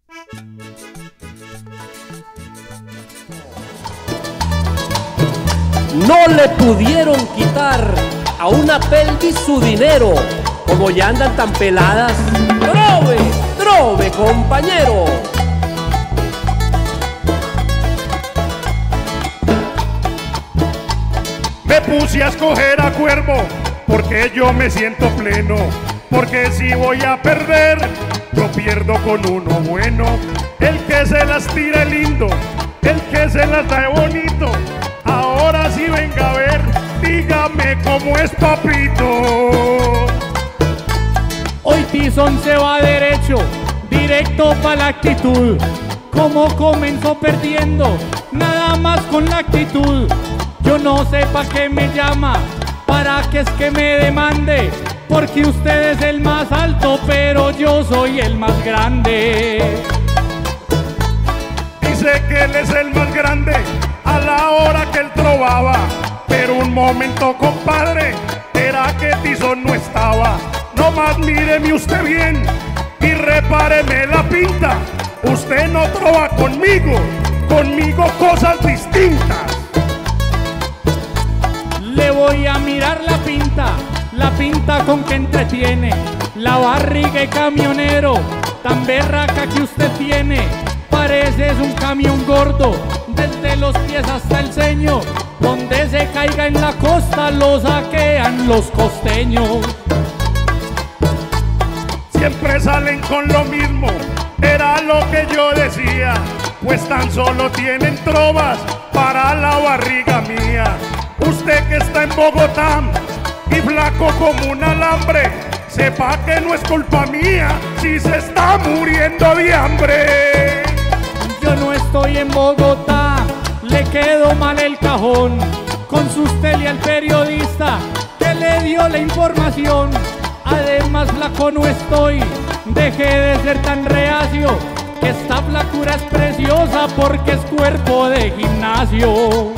No le pudieron quitar a una pelvis su dinero, como ya andan tan peladas. ¡Trove, trove, compañero! Me puse a escoger a Cuervo, porque yo me siento pleno. Porque si voy a perder, yo pierdo con uno bueno. El que se las tire lindo, el que se las da bonito. Ahora sí venga a ver, dígame cómo es, papito. Hoy Tizón se va derecho, directo pa' la actitud. Como comenzó perdiendo, nada más con la actitud. Yo no sé pa' qué me llama, para que es que me demande. Porque usted es el más alto, pero yo soy el más grande. Dice que él es el más grande a la hora que él trovaba. Pero un momento, compadre, era que Tizón no estaba. Nomás míreme usted bien y repáreme la pinta. Usted no trova conmigo, conmigo cosas distintas. Le voy a mirar la pinta con que entretiene, la barriga de camionero, tan berraca que usted tiene. Parece es un camión gordo, desde los pies hasta el ceño. Donde se caiga en la costa lo saquean los costeños. Siempre salen con lo mismo, era lo que yo decía. Pues tan solo tienen trovas para la barriga mía. Usted que está en Bogotá y flaco como un alambre, sepa que no es culpa mía si se está muriendo de hambre. Yo no estoy en Bogotá, le quedó mal el cajón. Consultele al periodista que le dio la información. Además flaco no estoy, deje de ser tan reacio, que esta flacura es preciosa porque es cuerpo de gimnasio.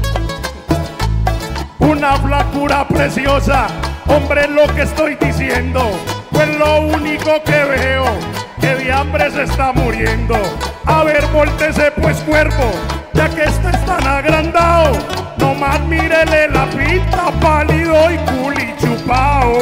Una flacura preciosa, hombre, lo que estoy diciendo. Pues lo único que veo, que de hambre se está muriendo. A ver, voltese pues, cuerpo, ya que este es tan agrandado. Nomás mírele la pinta, pálido y culichupao.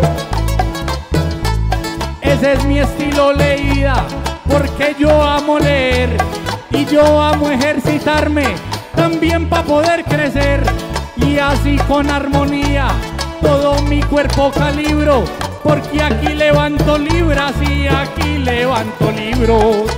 Ese es mi estilo leída, porque yo amo leer y yo amo ejercitarme también para poder crecer. Y así con armonía todo mi cuerpo calibro, porque aquí levanto libras y aquí levanto libros.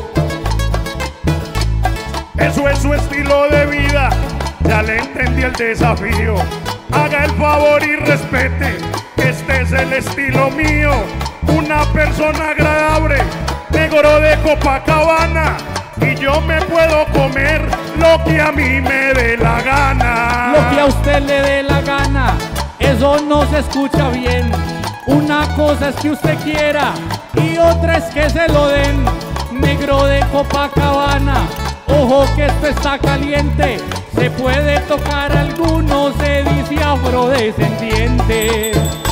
Eso es su estilo de vida, ya le entendí el desafío. Haga el favor y respete, este es el estilo mío. Una persona agradable, negro de Copacabana, y yo me puedo comer lo que a mí me dé la gana. Lo que a usted le dé la gana, eso no se escucha bien. Una cosa es que usted quiera y otra es que se lo den. Negro de Copacabana, ojo que esto está caliente. Se puede tocar alguno, se dice afrodescendiente.